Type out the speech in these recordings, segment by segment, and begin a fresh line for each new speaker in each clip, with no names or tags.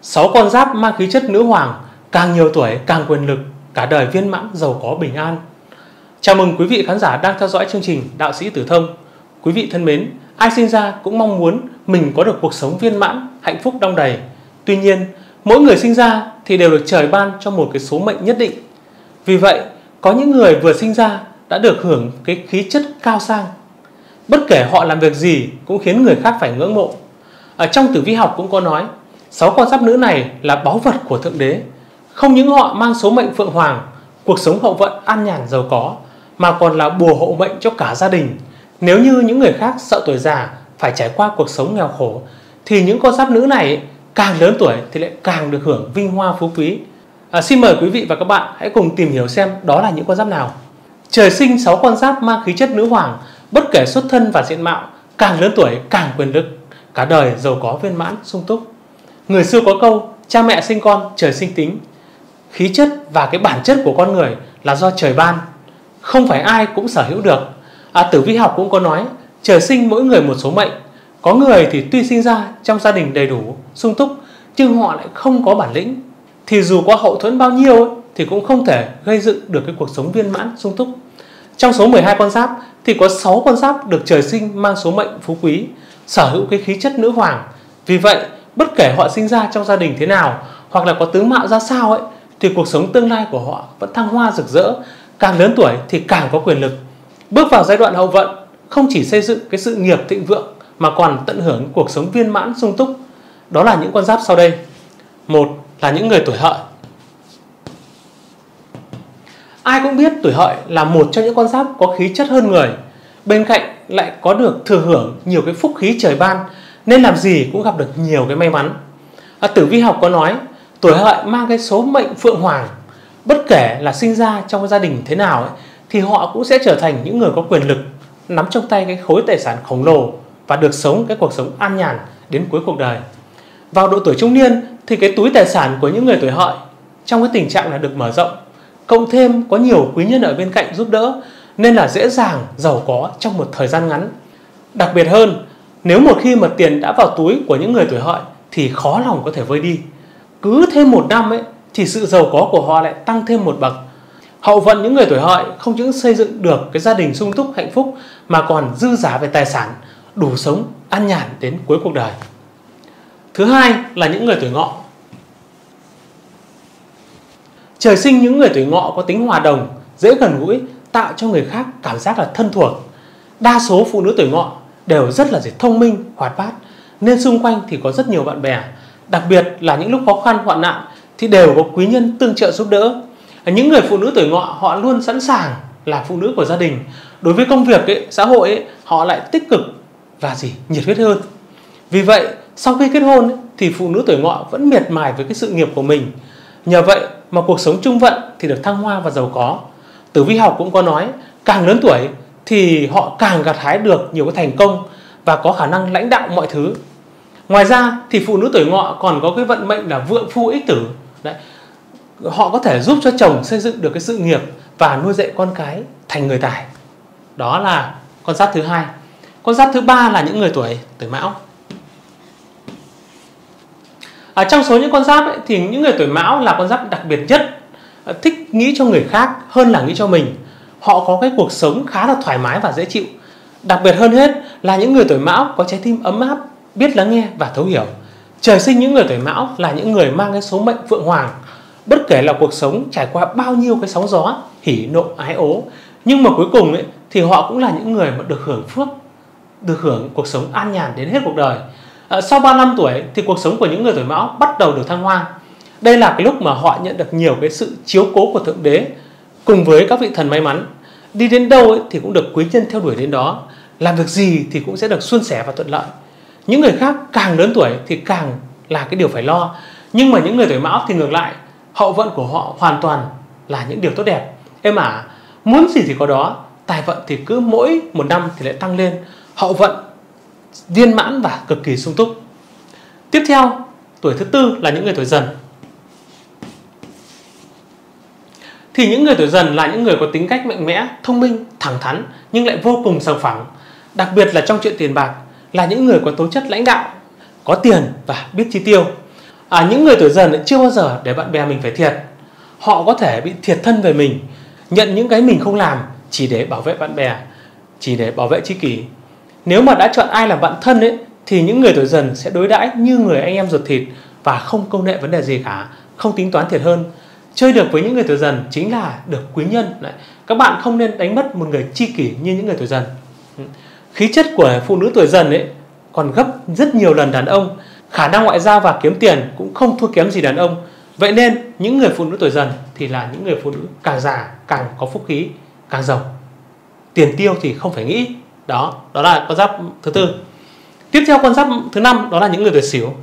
6 con giáp mang khí chất nữ hoàng, càng nhiều tuổi càng quyền lực, cả đời viên mãn, giàu có, bình an. Chào mừng quý vị khán giả đang theo dõi chương trình Đạo sĩ Tử Thông. Quý vị thân mến, ai sinh ra cũng mong muốn mình có được cuộc sống viên mãn, hạnh phúc đong đầy. Tuy nhiên, mỗi người sinh ra thì đều được trời ban cho một cái số mệnh nhất định. Vì vậy, có những người vừa sinh ra đã được hưởng cái khí chất cao sang. Bất kể họ làm việc gì cũng khiến người khác phải ngưỡng mộ. Ở trong tử vi học cũng có nói, 6 con giáp nữ này là báu vật của Thượng Đế. Không những họ mang số mệnh Phượng Hoàng, cuộc sống hậu vận an nhàn giàu có, mà còn là bùa hộ mệnh cho cả gia đình. Nếu như những người khác sợ tuổi già phải trải qua cuộc sống nghèo khổ, thì những con giáp nữ này càng lớn tuổi thì lại càng được hưởng vinh hoa phú quý. Xin mời quý vị và các bạn hãy cùng tìm hiểu xem đó là những con giáp nào. Trời sinh 6 con giáp mang khí chất nữ hoàng, bất kể xuất thân và diện mạo, càng lớn tuổi càng quyền lực, cả đời giàu có viên mãn sung túc. Người xưa có câu cha mẹ sinh con trời sinh tính. Khí chất và cái bản chất của con người là do trời ban, không phải ai cũng sở hữu được. Tử vi học cũng có nói trời sinh mỗi người một số mệnh. Có người thì tuy sinh ra trong gia đình đầy đủ sung túc, nhưng họ lại không có bản lĩnh, thì dù có hậu thuẫn bao nhiêu thì cũng không thể gây dựng được cái cuộc sống viên mãn sung túc. Trong số 12 con giáp thì có 6 con giáp được trời sinh mang số mệnh phú quý, sở hữu cái khí chất nữ hoàng. Vì vậy, bất kể họ sinh ra trong gia đình thế nào hoặc là có tướng mạo ra sao thì cuộc sống tương lai của họ vẫn thăng hoa rực rỡ, càng lớn tuổi thì càng có quyền lực. Bước vào giai đoạn hậu vận, không chỉ xây dựng cái sự nghiệp thịnh vượng mà còn tận hưởng cuộc sống viên mãn sung túc. Đó là những con giáp sau đây. Một là những người tuổi Hợi. Ai cũng biết tuổi Hợi là một trong những con giáp có khí chất hơn người, bên cạnh lại có được thừa hưởng nhiều cái phúc khí trời ban, nên làm gì cũng gặp được nhiều cái may mắn. Tử vi học có nói tuổi Hợi mang cái số mệnh Phượng Hoàng, bất kể là sinh ra trong gia đình thế nào thì họ cũng sẽ trở thành những người có quyền lực, nắm trong tay cái khối tài sản khổng lồ và được sống cái cuộc sống an nhàn đến cuối cuộc đời. Vào độ tuổi trung niên thì cái túi tài sản của những người tuổi Hợi trong cái tình trạng là được mở rộng, cộng thêm có nhiều quý nhân ở bên cạnh giúp đỡ, nên là dễ dàng giàu có trong một thời gian ngắn. Đặc biệt hơn, nếu một khi mà tiền đã vào túi của những người tuổi Hợi thì khó lòng có thể vơi đi. Cứ thêm một năm thì sự giàu có của họ lại tăng thêm một bậc. Hậu vận những người tuổi Hợi không những xây dựng được cái gia đình sung túc hạnh phúc mà còn dư giả về tài sản, đủ sống an nhàn đến cuối cuộc đời. Thứ hai là những người tuổi Ngọ. Trời sinh những người tuổi Ngọ có tính hòa đồng, dễ gần gũi, tạo cho người khác cảm giác là thân thuộc. Đa số phụ nữ tuổi Ngọ đều rất là thông minh, hoạt bát, nên xung quanh thì có rất nhiều bạn bè. Đặc biệt là những lúc khó khăn hoạn nạn thì đều có quý nhân tương trợ giúp đỡ. Những người phụ nữ tuổi Ngọ họ luôn sẵn sàng là phụ nữ của gia đình. Đối với công việc xã hội họ lại tích cực và nhiệt huyết hơn. Vì vậy sau khi kết hôn thì phụ nữ tuổi Ngọ vẫn miệt mài với cái sự nghiệp của mình. Nhờ vậy mà cuộc sống chung vận thì được thăng hoa và giàu có. Tử vi học cũng có nói càng lớn tuổi thì họ càng gặt hái được nhiều cái thành công và có khả năng lãnh đạo mọi thứ. Ngoài ra thì phụ nữ tuổi Ngọ còn có cái vận mệnh là vượng phu ích tử. Đấy. Họ có thể giúp cho chồng xây dựng được cái sự nghiệp và nuôi dạy con cái thành người tài. Đó là con giáp thứ hai. Con giáp thứ ba là những người tuổi Mão. Trong số những con giáp thì những người tuổi Mão là con giáp đặc biệt nhất, thích nghĩ cho người khác hơn là nghĩ cho mình. Họ có cái cuộc sống khá là thoải mái và dễ chịu. Đặc biệt hơn hết là những người tuổi Mão có trái tim ấm áp, biết lắng nghe và thấu hiểu. Trời sinh những người tuổi Mão là những người mang cái số mệnh Phượng Hoàng. Bất kể là cuộc sống trải qua bao nhiêu cái sóng gió, hỉ nộ ái ố, nhưng mà cuối cùng thì họ cũng là những người mà được hưởng phước, được hưởng cuộc sống an nhàn đến hết cuộc đời. Sau 35 tuổi thì cuộc sống của những người tuổi Mão bắt đầu được thăng hoa. Đây là cái lúc mà họ nhận được nhiều cái sự chiếu cố của Thượng Đế cùng với các vị thần may mắn. Đi đến đâu thì cũng được quý nhân theo đuổi đến đó. Làm việc gì thì cũng sẽ được suôn sẻ và thuận lợi. Những người khác càng lớn tuổi thì càng là cái điều phải lo. Nhưng mà những người tuổi Mão thì ngược lại, hậu vận của họ hoàn toàn là những điều tốt đẹp. Em muốn gì thì có đó. Tài vận thì cứ mỗi một năm thì lại tăng lên. Hậu vận viên mãn và cực kỳ sung túc. Tiếp theo, tuổi thứ tư là những người tuổi Dần. Thì những người tuổi Dần là những người có tính cách mạnh mẽ, thông minh, thẳng thắn nhưng lại vô cùng sòng phẳng. Đặc biệt là trong chuyện tiền bạc, là những người có tố chất lãnh đạo, có tiền và biết chi tiêu. Những người tuổi Dần chưa bao giờ để bạn bè mình phải thiệt. Họ có thể bị thiệt thân về mình, nhận những cái mình không làm chỉ để bảo vệ bạn bè, chỉ để bảo vệ tri kỷ. Nếu mà đã chọn ai làm bạn thân ấy, thì những người tuổi Dần sẽ đối đãi như người anh em ruột thịt và không công nghệ vấn đề gì cả, không tính toán thiệt hơn. Chơi được với những người tuổi Dần chính là được quý nhân. Đấy. Các bạn không nên đánh mất một người tri kỷ như những người tuổi Dần. Khí chất của phụ nữ tuổi Dần ấy còn gấp rất nhiều lần đàn ông. Khả năng ngoại giao và kiếm tiền cũng không thua kém gì đàn ông. Vậy nên những người phụ nữ tuổi Dần thì là những người phụ nữ càng già càng có phúc khí, càng giàu. Tiền tiêu thì không phải nghĩ. Đó là con giáp thứ tư. Tiếp theo con giáp thứ 5 đó là những người tuổi Sửu.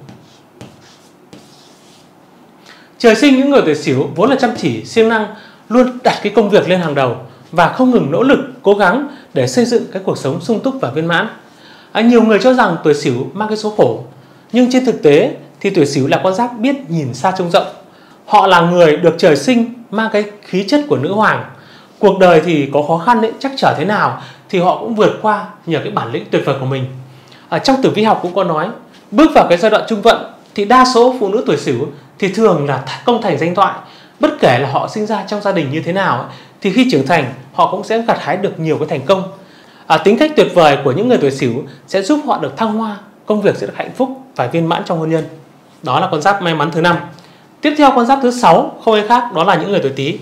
Trời sinh những người tuổi Sửu vốn là chăm chỉ, siêng năng, luôn đặt cái công việc lên hàng đầu và không ngừng nỗ lực, cố gắng để xây dựng cái cuộc sống sung túc và viên mãn. Nhiều người cho rằng tuổi Sửu mang cái số khổ, nhưng trên thực tế thì tuổi Sửu là con giáp biết nhìn xa trông rộng. Họ là người được trời sinh mang cái khí chất của nữ hoàng. Cuộc đời thì có khó khăn ấy, chắc trở thế nào thì họ cũng vượt qua nhờ cái bản lĩnh tuyệt vời của mình. Trong tử vi học cũng có nói, bước vào cái giai đoạn trung vận thì đa số phụ nữ tuổi Sửu thì thường là công thành danh toại. Bất kể là họ sinh ra trong gia đình như thế nào ấy, thì khi trưởng thành họ cũng sẽ gặt hái được nhiều cái thành công. Tính cách tuyệt vời của những người tuổi Sửu sẽ giúp họ được thăng hoa, công việc sẽ được hạnh phúc và viên mãn trong hôn nhân. Đó là con giáp may mắn thứ 5. Tiếp theo con giáp thứ 6 không ai khác đó là những người tuổi Tý.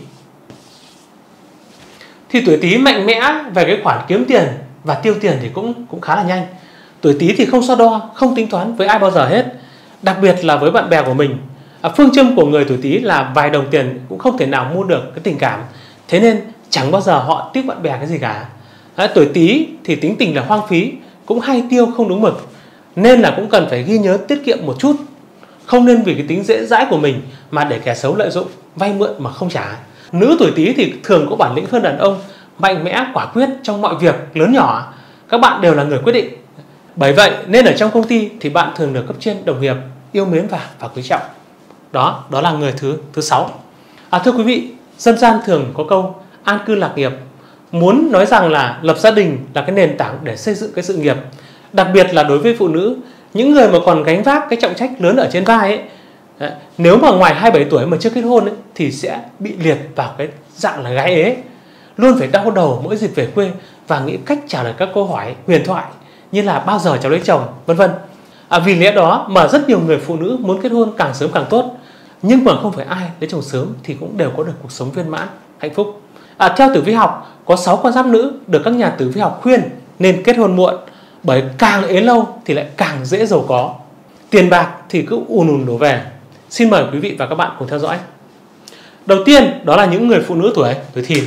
Thì tuổi Tý mạnh mẽ về cái khoản kiếm tiền và tiêu tiền thì cũng khá là nhanh. Tuổi Tý thì không so đo, không tính toán với ai bao giờ hết, đặc biệt là với bạn bè của mình. Phương châm của người tuổi Tý là vài đồng tiền cũng không thể nào mua được cái tình cảm, thế nên chẳng bao giờ họ tiếc bạn bè cái gì cả. Tuổi Tý thì tính tình là hoang phí, cũng hay tiêu không đúng mực, nên là cũng cần phải ghi nhớ tiết kiệm một chút. Không nên vì cái tính dễ dãi của mình mà để kẻ xấu lợi dụng, vay mượn mà không trả. Nữ tuổi Tý thì thường có bản lĩnh hơn đàn ông, mạnh mẽ quả quyết trong mọi việc lớn nhỏ. Các bạn đều là người quyết định. Bởi vậy nên ở trong công ty thì bạn thường được cấp trên, đồng nghiệp yêu mến và quý trọng. Đó là người thứ 6. Thưa quý vị, dân gian thường có câu an cư lạc nghiệp, muốn nói rằng là lập gia đình là cái nền tảng để xây dựng cái sự nghiệp. Đặc biệt là đối với phụ nữ, những người mà còn gánh vác cái trọng trách lớn ở trên vai ấy, nếu mà ngoài 27 tuổi mà chưa kết hôn ấy, thì sẽ bị liệt vào cái dạng là gái ế, luôn phải đau đầu mỗi dịp về quê và nghĩ cách trả lời các câu hỏi huyền thoại như là bao giờ cháu lấy chồng, vân vân. Vì lẽ đó mà rất nhiều người phụ nữ muốn kết hôn càng sớm càng tốt, nhưng mà không phải ai lấy chồng sớm thì cũng đều có được cuộc sống viên mãn, hạnh phúc. Theo tử vi học, có 6 con giáp nữ được các nhà tử vi học khuyên nên kết hôn muộn, bởi càng ế lâu thì lại càng dễ giàu có, tiền bạc thì cứ ùn ùn đổ về. Xin mời quý vị và các bạn cùng theo dõi. Đầu tiên đó là những người phụ nữ tuổi Thìn.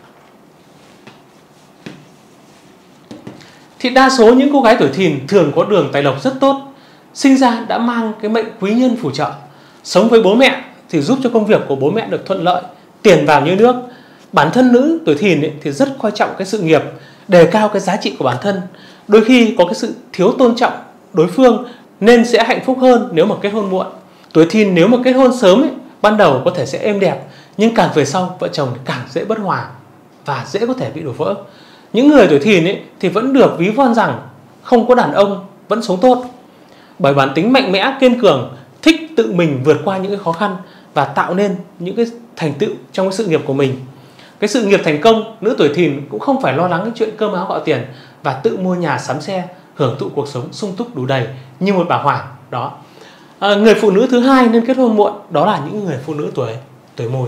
Thì đa số những cô gái tuổi Thìn thường có đường tài lộc rất tốt, sinh ra đã mang cái mệnh quý nhân phù trợ, sống với bố mẹ thì giúp cho công việc của bố mẹ được thuận lợi, tiền vào như nước. Bản thân nữ tuổi Thìn thì rất coi trọng cái sự nghiệp, đề cao cái giá trị của bản thân. Đôi khi có cái sự thiếu tôn trọng đối phương nên sẽ hạnh phúc hơn nếu mà kết hôn muộn. Tuổi Thìn nếu mà kết hôn sớm ban đầu có thể sẽ êm đẹp, nhưng càng về sau vợ chồng càng dễ bất hòa và dễ có thể bị đổ vỡ. Những người tuổi Thìn thì vẫn được ví von rằng không có đàn ông vẫn sống tốt, bởi bản tính mạnh mẽ, kiên cường, thích tự mình vượt qua những cái khó khăn và tạo nên những cái thành tựu trong cái sự nghiệp của mình. Cái sự nghiệp thành công, nữ tuổi Thìn cũng không phải lo lắng cái chuyện cơm áo gạo tiền và tự mua nhà sắm xe, hưởng thụ cuộc sống sung túc đủ đầy như một bà hoàng. Đó. Người phụ nữ thứ hai nên kết hôn muộn đó là những người phụ nữ tuổi Mùi.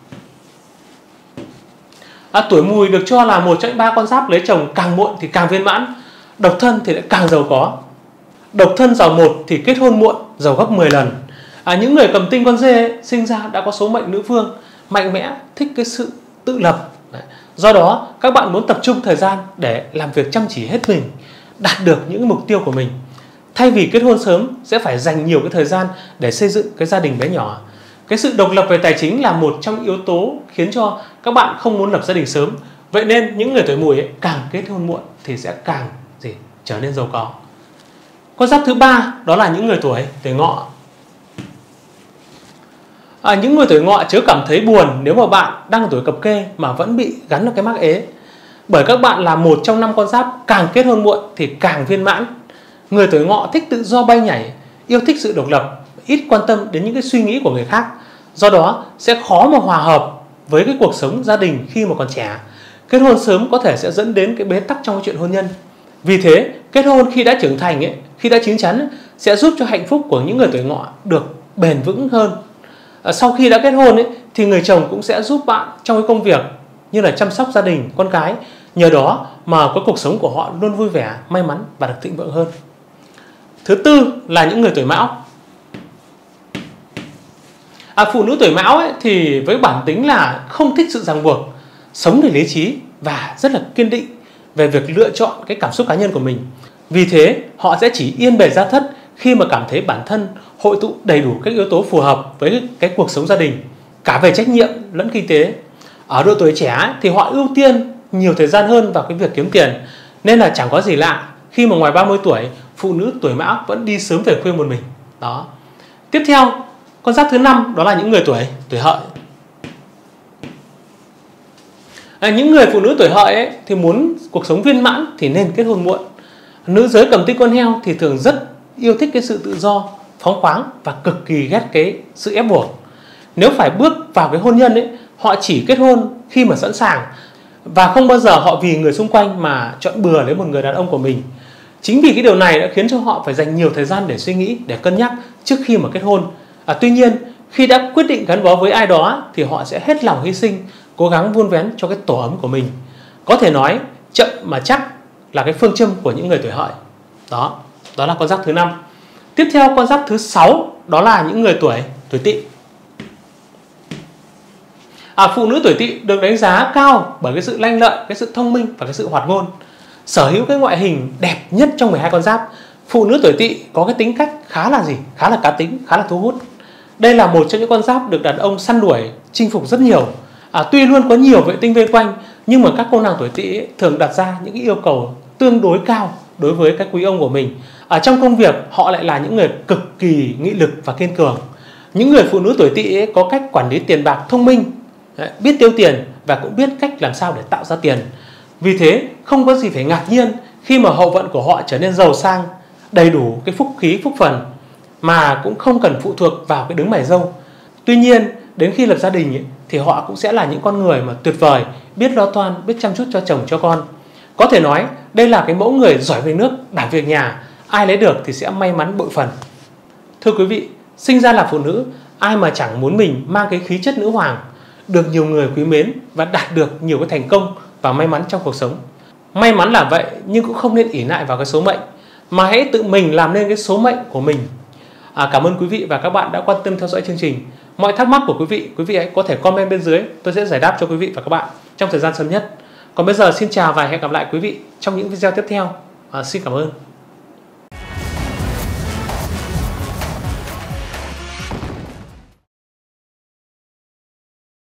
Tuổi Mùi được cho là một trong 3 con giáp lấy chồng càng muộn thì càng viên mãn, độc thân thì lại càng giàu có. Độc thân giàu một thì kết hôn muộn giàu gấp 10 lần. Những người cầm tinh con dê sinh ra đã có số mệnh nữ vương, mạnh mẽ, thích cái sự tự lập. Do đó các bạn muốn tập trung thời gian để làm việc chăm chỉ hết mình, đạt được những mục tiêu của mình. Thay vì kết hôn sớm sẽ phải dành nhiều cái thời gian để xây dựng cái gia đình bé nhỏ. Cái sự độc lập về tài chính là một trong yếu tố khiến cho các bạn không muốn lập gia đình sớm. Vậy nên những người tuổi Mùi càng kết hôn muộn thì sẽ càng trở nên giàu có. Con giáp thứ 3 đó là những người tuổi Ngọ. Những người tuổi Ngọ chớ cảm thấy buồn nếu mà bạn đang ở tuổi cập kê mà vẫn bị gắn vào cái mác ế, bởi các bạn là một trong 5 con giáp càng kết hôn muộn thì càng viên mãn. Người tuổi Ngọ thích tự do bay nhảy, yêu thích sự độc lập, ít quan tâm đến những cái suy nghĩ của người khác. Do đó sẽ khó mà hòa hợp với cái cuộc sống gia đình khi mà còn trẻ. Kết hôn sớm có thể sẽ dẫn đến cái bế tắc trong cái chuyện hôn nhân. Vì thế, kết hôn khi đã trưởng thành ấy, khi đã chín chắn sẽ giúp cho hạnh phúc của những người tuổi ngọ được bền vững hơn. Sau khi đã kết hôn ấy, thì người chồng cũng sẽ giúp bạn trong cái công việc như là chăm sóc gia đình, con cái. Nhờ đó mà cái cuộc sống của họ luôn vui vẻ, may mắn và được thịnh vượng hơn. Thứ tư là những người tuổi Mão. Phụ nữ tuổi Mão ấy, thì với bản tính là không thích sự ràng buộc, sống để lý trí và rất là kiên định về việc lựa chọn cái cảm xúc cá nhân của mình. Vì thế họ sẽ chỉ yên bề gia thất khi mà cảm thấy bản thân hội tụ đầy đủ các yếu tố phù hợp với cái cuộc sống gia đình, cả về trách nhiệm lẫn kinh tế. Ở độ tuổi trẻ thì họ ưu tiên nhiều thời gian hơn vào cái việc kiếm tiền, nên là chẳng có gì lạ khi mà ngoài 30 tuổi phụ nữ tuổi Mão vẫn đi sớm về khuya một mình. Đó. Tiếp theo, con giáp thứ 5 đó là những người tuổi Hợi. Những người phụ nữ tuổi Hợi ấy, thì muốn cuộc sống viên mãn thì nên kết hôn muộn. Nữ giới cầm tinh con heo thì thường rất yêu thích cái sự tự do, phóng khoáng và cực kỳ ghét cái sự ép buộc. Nếu phải bước vào cái hôn nhân ấy, họ chỉ kết hôn khi mà sẵn sàng và không bao giờ họ vì người xung quanh mà chọn bừa lấy một người đàn ông của mình. Chính vì cái điều này đã khiến cho họ phải dành nhiều thời gian để suy nghĩ, để cân nhắc trước khi mà kết hôn. Tuy nhiên, khi đã quyết định gắn bó với ai đó thì họ sẽ hết lòng hy sinh, cố gắng vun vén cho cái tổ ấm của mình. Có thể nói chậm mà chắc là cái phương châm của những người tuổi Hợi. Đó là con giáp thứ 5. Tiếp theo con giáp thứ 6 đó là những người tuổi Tỵ. Phụ nữ tuổi Tỵ được đánh giá cao bởi cái sự lanh lợi, cái sự thông minh và cái sự hoạt ngôn. Sở hữu cái ngoại hình đẹp nhất trong 12 con giáp, phụ nữ tuổi Tỵ có cái tính cách khá là cá tính, khá là thu hút. Đây là một trong những con giáp được đàn ông săn đuổi, chinh phục rất nhiều. Tuy luôn có nhiều vệ tinh vây quanh, nhưng mà các cô nàng tuổi Tỵ thường đặt ra những cái yêu cầu tương đối cao đối với các quý ông của mình. Trong công việc họ lại là những người cực kỳ nghị lực và kiên cường. Những người phụ nữ tuổi Tỵ có cách quản lý tiền bạc thông minh, biết tiêu tiền và cũng biết cách làm sao để tạo ra tiền. Vì thế không có gì phải ngạc nhiên khi mà hậu vận của họ trở nên giàu sang, đầy đủ cái phúc khí phúc phần, mà cũng không cần phụ thuộc vào cái đứng mày râu. Tuy nhiên đến khi lập gia đình thì họ cũng sẽ là những con người mà tuyệt vời, biết lo toan, biết chăm chút cho chồng cho con. Có thể nói đây là cái mẫu người giỏi về nước, đảm việc nhà, ai lấy được thì sẽ may mắn bội phần. Thưa quý vị, sinh ra là phụ nữ, ai mà chẳng muốn mình mang cái khí chất nữ hoàng, được nhiều người quý mến và đạt được nhiều cái thành công và may mắn trong cuộc sống. May mắn là vậy, nhưng cũng không nên ỷ lại vào cái số mệnh, mà hãy tự mình làm nên cái số mệnh của mình. Cảm ơn quý vị và các bạn đã quan tâm theo dõi chương trình. Mọi thắc mắc của quý vị hãy có thể comment bên dưới, tôi sẽ giải đáp cho quý vị và các bạn trong thời gian sớm nhất. Còn bây giờ xin chào và hẹn gặp lại quý vị trong những video tiếp theo. Xin cảm ơn.